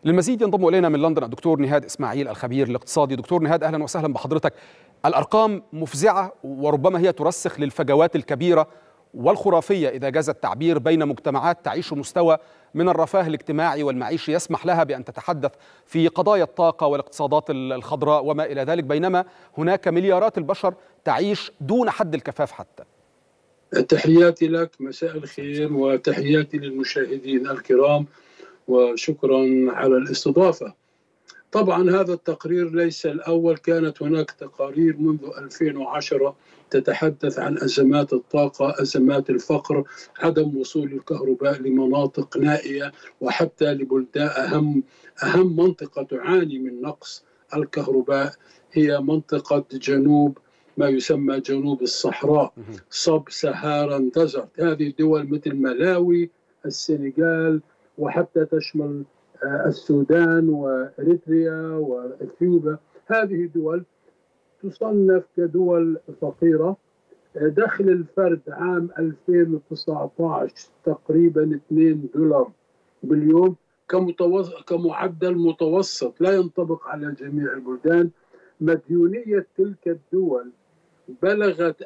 للمزيد ينضم إلينا من لندن الدكتور نهاد إسماعيل الخبير الاقتصادي. دكتور نهاد، أهلا وسهلا بحضرتك. الأرقام مفزعة وربما هي ترسخ للفجوات الكبيرة والخرافية إذا جاز التعبير بين مجتمعات تعيش مستوى من الرفاه الاجتماعي والمعيشي يسمح لها بأن تتحدث في قضايا الطاقة والاقتصادات الخضراء وما إلى ذلك، بينما هناك مليارات البشر تعيش دون حد الكفاف حتى. تحياتي لك، مساء الخير، وتحياتي للمشاهدين الكرام، وشكرا على الاستضافة. طبعا هذا التقرير ليس الأول، كانت هناك تقارير منذ 2010 تتحدث عن أزمات الطاقة، أزمات الفقر، عدم وصول الكهرباء لمناطق نائية، وحتى لبلدان أهم منطقة تعاني من نقص الكهرباء هي منطقة جنوب ما يسمى جنوب الصحراء، سب سهاران ديزرت. هذه دول مثل ملاوي، السنغال، وحتى تشمل السودان وإريتريا وإثيوبيا. هذه دول تصنف كدول فقيرة. دخل الفرد عام 2019 تقريبا $2 باليوم كمعدل متوسط، لا ينطبق على جميع البلدان. مديونية تلك الدول بلغت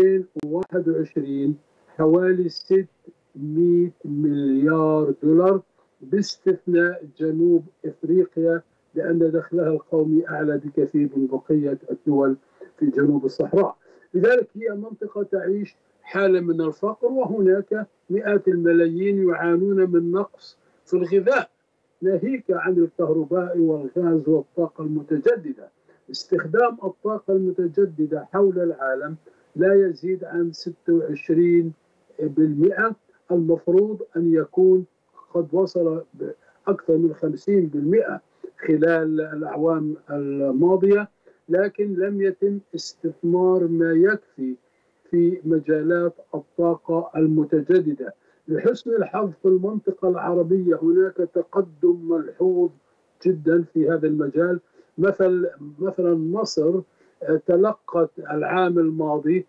2021 حوالي $600 مليار، باستثناء جنوب إفريقيا لأن دخلها القومي أعلى بكثير من بقية الدول في جنوب الصحراء. لذلك هي منطقة تعيش حالة من الفقر، وهناك مئات الملايين يعانون من نقص في الغذاء، ناهيك عن الكهرباء والغاز والطاقة المتجددة. استخدام الطاقة المتجددة حول العالم لا يزيد عن 26%، المفروض أن يكون قد وصل أكثر من 50% خلال الأعوام الماضية، لكن لم يتم استثمار ما يكفي في مجالات الطاقة المتجددة. لحسن الحظ في المنطقة العربية هناك تقدم ملحوظ جدا في هذا المجال. مثلا مصر تلقت العام الماضي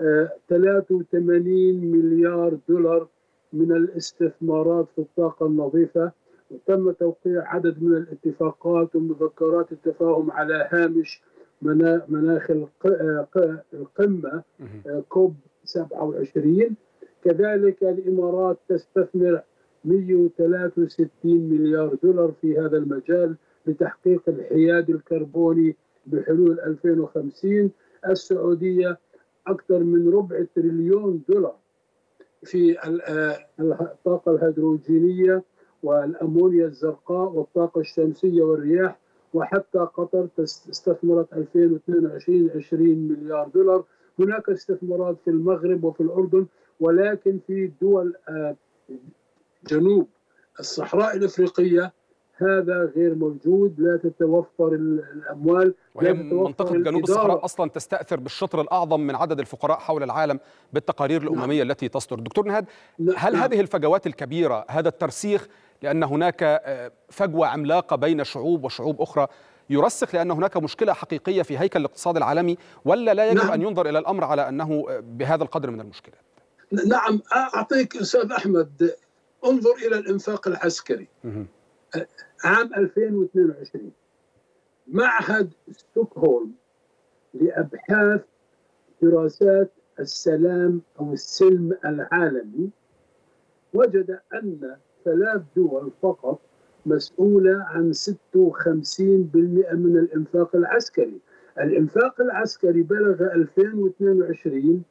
$83 مليار من الاستثمارات في الطاقة النظيفة، وتم توقيع عدد من الاتفاقات ومذكرات التفاهم على هامش مناخ القمة كوب 27. كذلك الإمارات تستثمر $163 مليار في هذا المجال لتحقيق الحياد الكربوني بحلول 2050. السعودية أكثر من $250 بليون في الطاقة الهيدروجينية والأمونيا الزرقاء والطاقة الشمسية والرياح. وحتى قطر استثمرت 2022 $20 مليار. هناك استثمارات في المغرب وفي الأردن، ولكن في دول جنوب الصحراء الإفريقية هذا غير موجود، لا تتوفر الأموال. وهي منطقة جنوب الصحراء أصلا تستأثر بالشطر الأعظم من عدد الفقراء حول العالم بالتقارير الأممية التي تصدر. دكتور نهاد، هل هذه الفجوات الكبيرة، هذا الترسيخ لأن هناك فجوة عملاقة بين شعوب وشعوب أخرى، يرسخ لأن هناك مشكلة حقيقية في هيكل الاقتصاد العالمي، ولا لا يجب أن ينظر إلى الأمر على أنه بهذا القدر من المشكلات؟ نعم، أعطيك أستاذ أحمد، انظر إلى الإنفاق العسكري. عام 2022 معهد ستوكهولم لأبحاث دراسات السلام أو السلم العالمي وجد أن 3 دول فقط مسؤولة عن 56% من الإنفاق العسكري. الإنفاق العسكري بلغ 2022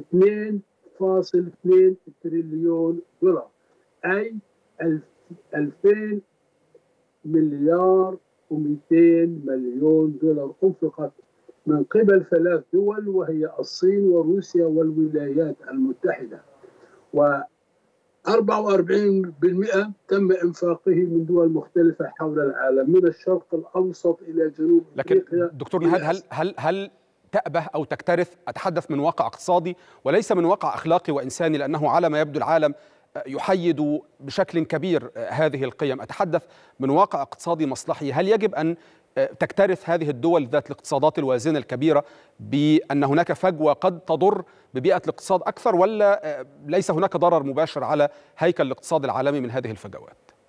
$2.2 تريليون، أي 2000 مليار و200 مليون دولار أنفقت من قبل 3 دول، وهي الصين وروسيا والولايات المتحدة. و44% تم إنفاقه من دول مختلفة حول العالم، من الشرق الأوسط إلى جنوب لكن أفريقيا. دكتور نهاد، هل تأبه أو تكترث؟ أتحدث من واقع اقتصادي وليس من واقع أخلاقي وإنساني، لأنه على ما يبدو العالم يحيد بشكل كبير هذه القيم. أتحدث من واقع اقتصادي مصلحي. هل يجب أن تكترث هذه الدول ذات الاقتصادات الوازنة الكبيرة بأن هناك فجوة قد تضر ببيئة الاقتصاد أكثر، ولا ليس هناك ضرر مباشر على هيكل الاقتصاد العالمي من هذه الفجوات؟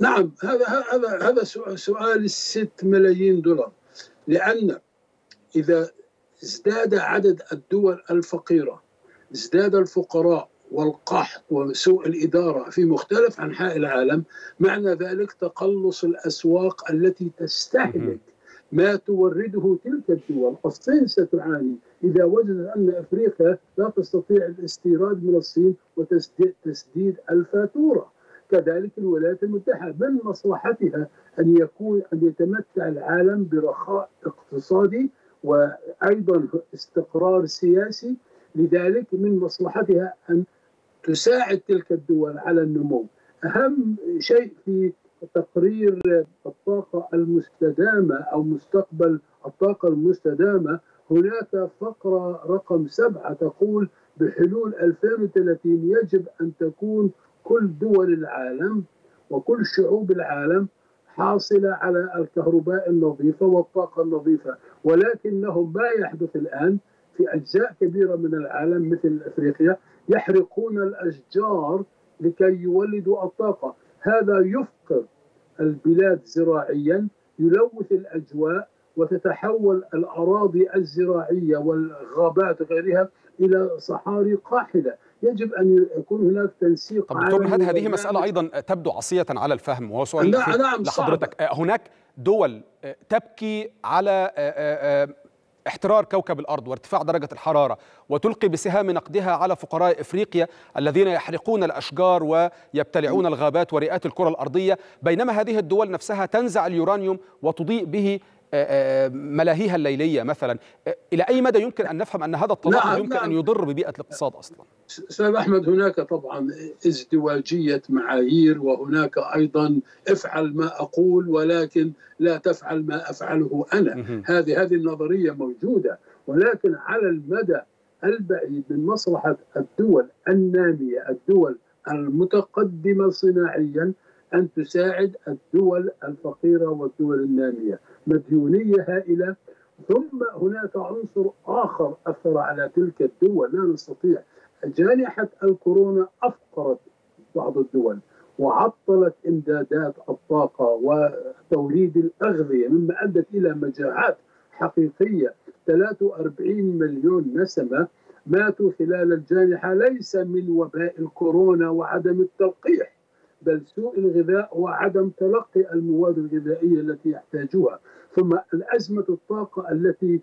نعم، هذا سؤال $6 ملايين، لأن إذا ازداد عدد الدول الفقيرة، ازداد الفقراء والقحط وسوء الإدارة في مختلف أنحاء العالم، معنى ذلك تقلص الأسواق التي تستهلك ما تورده تلك الدول. الصين ستعاني إذا وجدت أن أفريقيا لا تستطيع الاستيراد من الصين وتسديد الفاتورة. كذلك الولايات المتحدة من مصلحتها أن يتمتع العالم برخاء اقتصادي وأيضا استقرار سياسي، لذلك من مصلحتها أن تساعد تلك الدول على النمو. أهم شيء في تقرير الطاقة المستدامة أو مستقبل الطاقة المستدامة، هناك فقرة رقم 7 تقول بحلول 2030 يجب أن تكون كل دول العالم وكل شعوب العالم حاصلة على الكهرباء النظيفة والطاقة النظيفة. ولكنه ما يحدث الآن في أجزاء كبيرة من العالم مثل أفريقيا يحرقون الأشجار لكي يولدوا الطاقة. هذا يفقر البلاد زراعيا، يلوث الأجواء، وتتحول الأراضي الزراعية والغابات غيرها إلى صحاري قاحلة. يجب أن يكون هناك تنسيق. طب دكتور نهاد، هذه مسألة أيضا تبدو عصية على الفهم، وهو سؤال نعم لحضرتك. هناك دول تبكي على احترار كوكب الأرض وارتفاع درجة الحرارة، وتلقي بسهام نقدها على فقراء إفريقيا الذين يحرقون الأشجار ويبتلعون الغابات ورئات الكرة الأرضية، بينما هذه الدول نفسها تنزع اليورانيوم وتضيء به ملاهيها الليلية مثلا. إلى أي مدى يمكن أن نفهم أن هذا التضخم يمكن أن يضر ببيئة الاقتصاد أصلا؟ أستاذ أحمد، هناك طبعا ازدواجية معايير، وهناك أيضا افعل ما أقول ولكن لا تفعل ما أفعله أنا. هذه النظرية موجودة، ولكن على المدى البعيد من مصلحة الدول النامية، الدول المتقدمة صناعيا، أن تساعد الدول الفقيرة والدول النامية. مديونية هائلة. ثم هناك عنصر آخر أثر على تلك الدول لا نستطيع. جائحة الكورونا أفقرت بعض الدول وعطلت إمدادات الطاقة وتوريد الأغذية، مما أدت إلى مجاعات حقيقية. 43 مليون نسمة ماتوا خلال الجائحة، ليس من وباء الكورونا وعدم التلقيح، بل سوء الغذاء وعدم تلقي المواد الغذائية التي يحتاجوها. ثم الأزمة الطاقة التي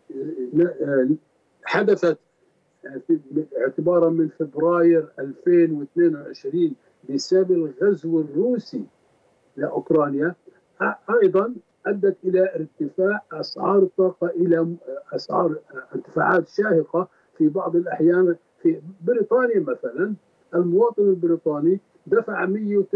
حدثت اعتبارا من فبراير 2022 بسبب الغزو الروسي لأوكرانيا أيضا أدت إلى ارتفاع أسعار الطاقة، إلى أسعار ارتفاعات شاهقة في بعض الأحيان. في بريطانيا مثلا المواطن البريطاني دفع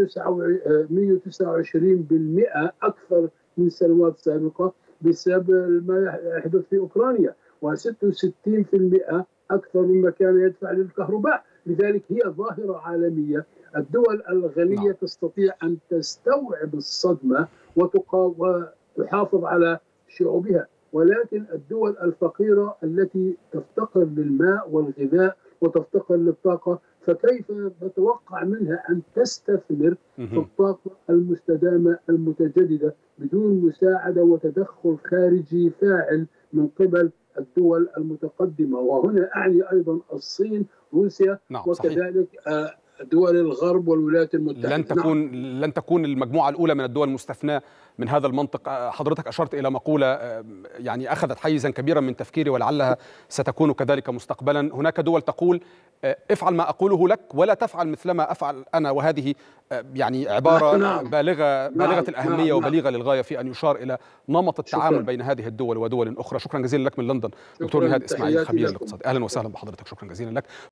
129% أكثر من سنوات سابقة بسبب ما يحدث في أوكرانيا، و66% أكثر مما كان يدفع للكهرباء. لذلك هي ظاهرة عالمية. الدول الغنية تستطيع أن تستوعب الصدمة وتحافظ على شعوبها، ولكن الدول الفقيرة التي تفتقر للماء والغذاء وتفتقر للطاقة، فكيف نتوقع منها أن تستثمر في الطاقة المستدامة المتجددة بدون مساعدة وتدخل خارجي فاعل من قبل الدول المتقدمة؟ وهنا أعني أيضا الصين، روسيا، وكذلك دول الغرب والولايات المتحدة. لن تكون المجموعة الأولى من الدول مستثناة من هذا المنطق. حضرتك أشرت إلى مقولة يعني أخذت حيزا كبيرا من تفكيري ولعلها ستكون كذلك مستقبلا. هناك دول تقول افعل ما أقوله لك ولا تفعل مثلما أفعل أنا، وهذه يعني عبارة بالغة الأهمية وبليغة للغاية في أن يشار إلى نمط التعامل بين هذه الدول ودول أخرى. شكرا جزيلا لك من لندن دكتور نهاد إسماعيل، خبير الاقتصاد. أهلا وسهلا بحضرتك، شكرا جزيلا لك.